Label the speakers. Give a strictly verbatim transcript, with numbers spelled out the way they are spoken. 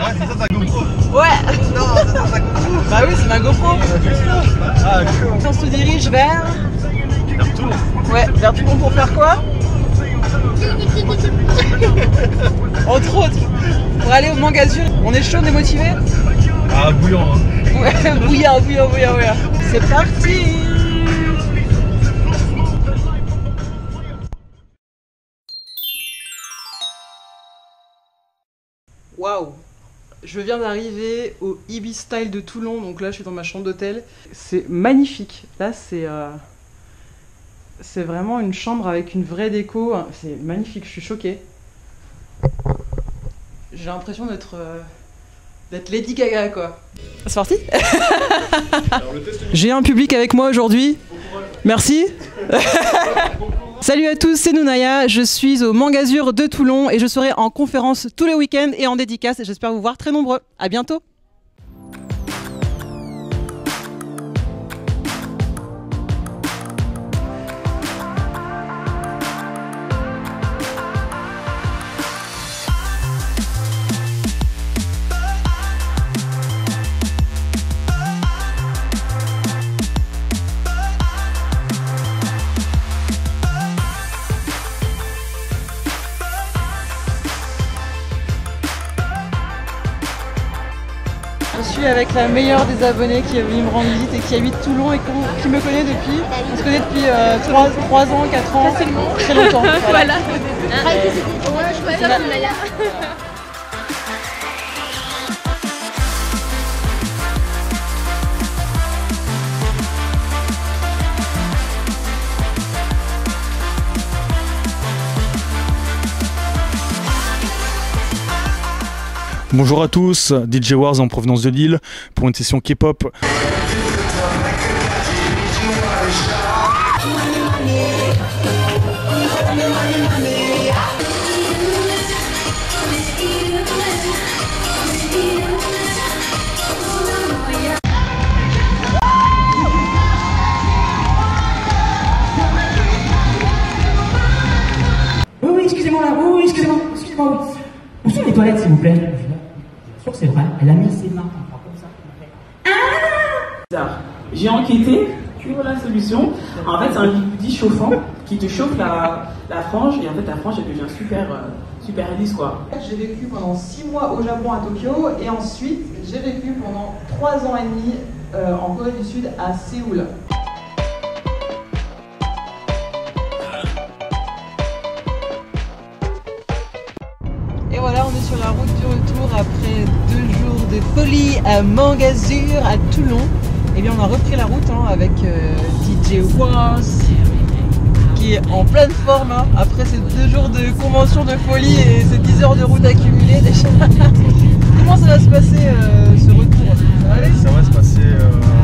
Speaker 1: Ah, c'est ça ta GoPro?
Speaker 2: Ouais.
Speaker 1: Non, c'est ça ta GoPro.
Speaker 2: Bah oui, c'est ma GoPro.
Speaker 1: Ah, chaud.
Speaker 2: On se dirige vers...
Speaker 1: Vers Toulon.
Speaker 2: Ouais, vers Toulon pour faire quoi? Entre autres, pour aller au Mangazur. On est chaud, on est motivé?
Speaker 1: Ah, bouillant. Hein.
Speaker 2: Ouais, bouillant, bouillant, bouillant, bouillant. C'est parti. Waouh! Je viens d'arriver au Ibis Style de Toulon, donc là je suis dans ma chambre d'hôtel. C'est magnifique. Là c'est euh, c'est vraiment une chambre avec une vraie déco. C'est magnifique, je suis choquée. J'ai l'impression d'être euh, d'être Lady Gaga quoi. C'est parti. J'ai un public avec moi aujourd'hui. Merci. Salut à tous, c'est Nounaya, je suis au Mangazur de Toulon et je serai en conférence tous les week-ends et en dédicace et j'espère vous voir très nombreux. À bientôt. Je suis avec la meilleure des abonnés qui est venue me rendre visite et qui habite Toulon et qui me connaît depuis, on se connaît depuis euh, trois ans, quatre ans, facilement, très longtemps. Voilà. Voilà. Ah, ouais, je crois ça, Nounaya.
Speaker 3: Bonjour à tous, D J Wars en provenance de Lille pour une session K-pop.
Speaker 4: Oui, oui, excusez-moi là, oui, oui, excusez-moi, excusez-moi, oui. Où sont les toilettes, s'il vous plaît? Bien sûr, c'est vrai, elle a mis ses mains comme ça. Ah!
Speaker 5: J'ai enquêté sur la solution. En fait, c'est un bigudi chauffant qui te chauffe la, la frange et en fait, ta frange elle devient super, euh, super lisse quoi.
Speaker 2: J'ai vécu pendant six mois au Japon à Tokyo et ensuite j'ai vécu pendant trois ans et demi euh, en Corée du Sud à Séoul. Et voilà, on est sur la route du retour après deux jours de folie à Mangazur, à Toulon. Et bien on a repris la route hein, avec euh, D J Wars qui est en pleine forme hein, après ces deux jours de convention de folie et ces dix heures de route accumulées déjà. Comment ça va se passer euh, ce retour? Ça va aller?
Speaker 1: Ça va se passer euh,